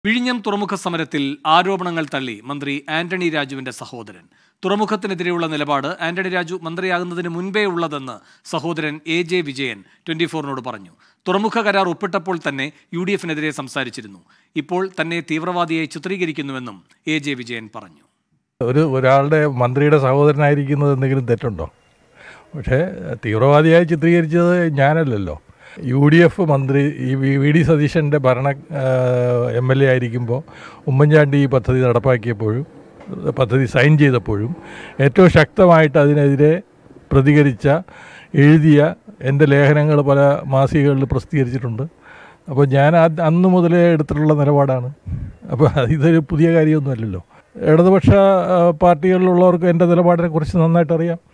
വിഴിഞ്ഞം തുറമുഖ സമരത്തിൽ ആരോപണങ്ങൾ തള്ളി മന്ത്രി ആന്റണി രാജുവിന്റെ സഹോദരൻ. തുറമുഖത്തിനെതിരെയുള്ള നിലപാട് ആന്റണി രാജു മന്ത്രിയാകുന്നതിന് മുൻപേ ഉള്ളതെന്ന് സഹോദരൻ AJ വിജയൻ 24നോട് പറഞ്ഞു. തുറമുഖ കരാർ ഒപ്പിട്ടപ്പോൾ തന്നെ UDF-നെതിരെ സംസാരിച്ചിരുന്നു. ഇപ്പോൾ തന്നെ തീവ്രവാദിയായി ചിത്രീകരിക്കുന്നുവെന്നും AJ വിജയൻ പറഞ്ഞു. ഒരാളുടെ മന്ത്രിയുടെ സഹോദരനായിരിക്കുന്നത് എന്തെങ്കിലും തെറ്റുണ്ടോ? പക്ഷേ തീവ്രവാദിയായി ചിത്രീകരിച്ചത് ഞാനല്ലല്ലോ. UDF മന്ത്രി VD സതീശൻ്റെ MLA ആയിരിക്കുമ്പോൾ ഉമ്മൻചാണ്ടി ഈ പദ്ധതി നടപ്പാക്കിയപ്പോഴും പദ്ധതി സൈൻ ചെയ്തപ്പോഴും ഏറ്റവും ശക്തമായിട്ട് അതിനെതിരെ പ്രതികരിച്ച എഴുതിയ എൻ്റെ ലേഖനങ്ങൾ പല മാസികകളിൽ പ്രസിദ്ധീകരിച്ചിട്ടുണ്ട്. അപ്പോൾ ഞാൻ അന്ന് മുതലേ എടുത്തിട്ടുള്ള നിലപാടാണ്. അപ്പോൾ ഇതൊരു പുതിയ കാര്യമൊന്നുമല്ലല്ലോ. ഇടതുപക്ഷ പാർട്ടികളിലുള്ളവർക്ക് എൻ്റെ നിലപാടിനെക്കുറിച്ച് നന്നായിട്ട് അറിയാം.